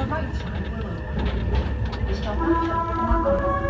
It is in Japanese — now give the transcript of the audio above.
長い茶色い下半身細かな